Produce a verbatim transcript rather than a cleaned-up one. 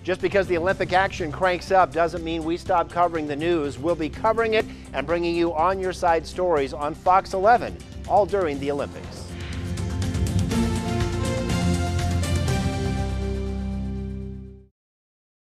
Just because the Olympic action cranks up doesn't mean we stop covering the news. We'll be covering it and bringing you on your side stories on Fox eleven all during the Olympics.